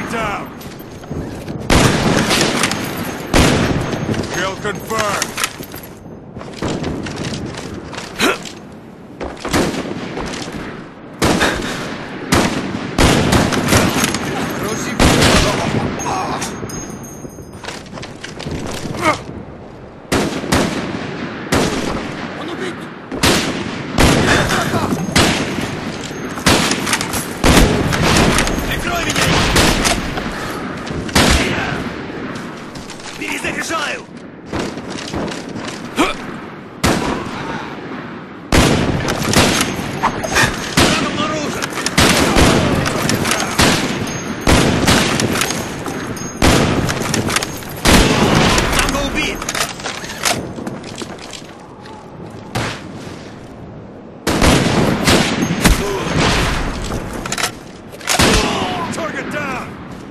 Target down! Kill confirmed! Перезаряжаю! Враг обнаружен! Танго убит! Target down!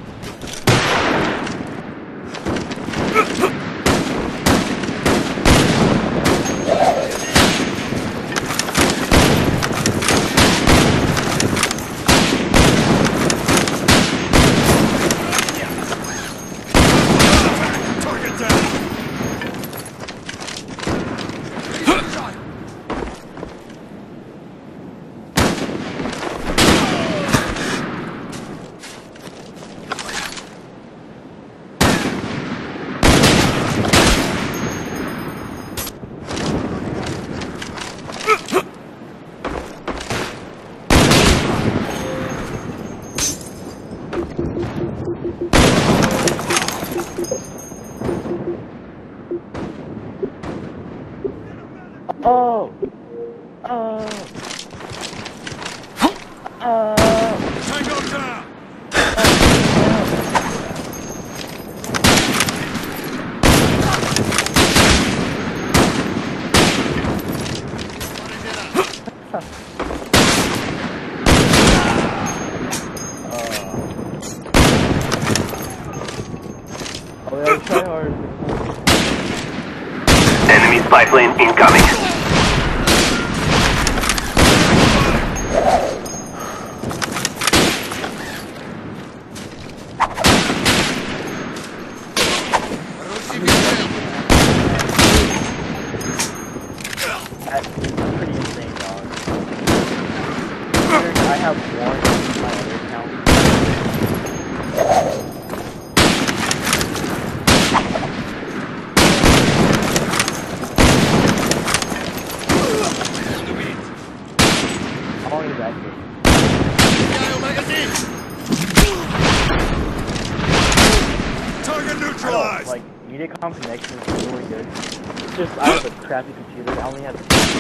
Target down! Oh! Tango down! Oh, we gotta try hard. Enemy spy plane incoming. That's pretty insane, dog. I have one on my other account. How long is that game? Target I don't, neutralized! like, Mediacom connection is really good. It's just, I have a crappy computer, I only have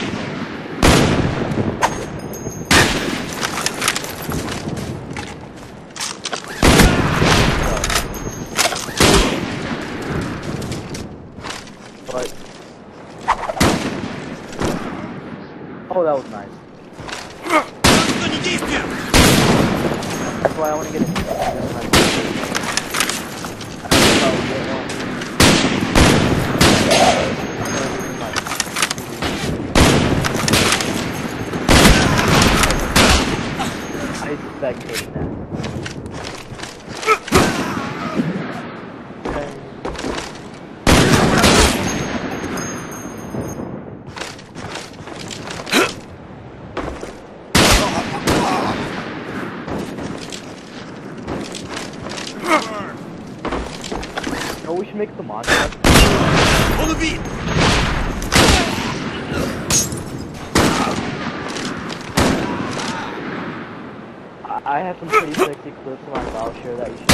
but, oh, that was nice. That's why I want to get it. I spectated that. Oh, we should make the monster. On the beat! I have some pretty sexy clips on my file share that you should.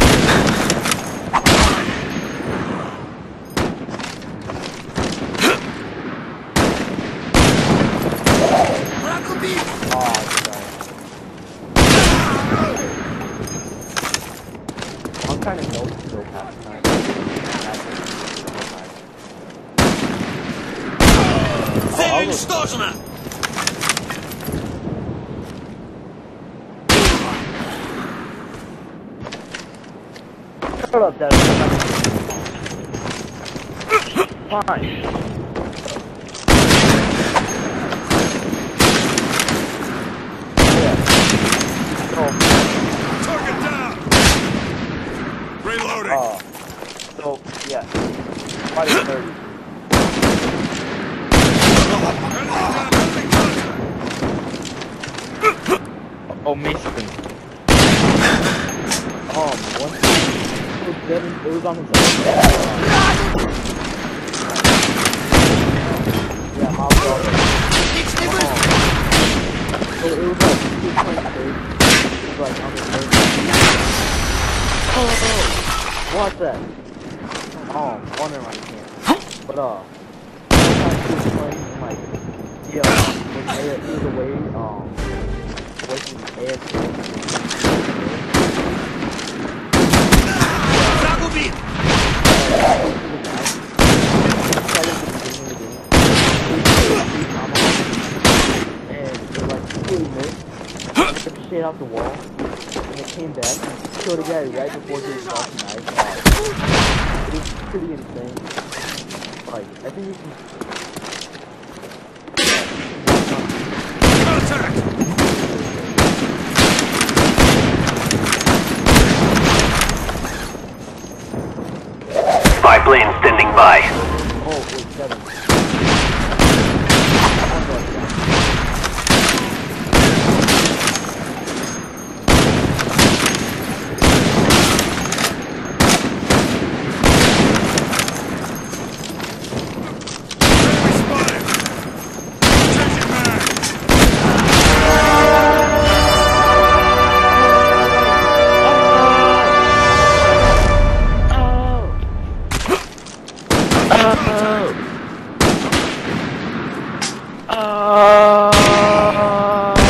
Враг убит! Oh, sorry. I'm trying to know to go past time. Цель уничтожена! Shut up, Dad. Fine. Yeah. Oh. Target down! Reloading. So, yeah. Probably 30. Enemy contact. Oh, Mason. One was dead and it was on his own. Yeah, my brother. So it was like 2.3. It was like on the third. Oh, what's that? Wondering why you can't. But, he was playing, like, yeah, he was away from the AFC. Tango beat! And they like really missed. Took the shit off the wall. And it came back and killed a guy right before he was off the knife. It was pretty insane. Like, I think you can. Contact. Spy plane standing by. Oh, wait, 7. Enemy spotted. Changing mag.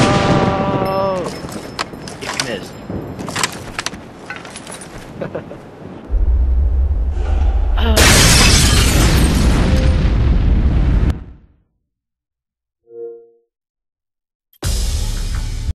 You missed.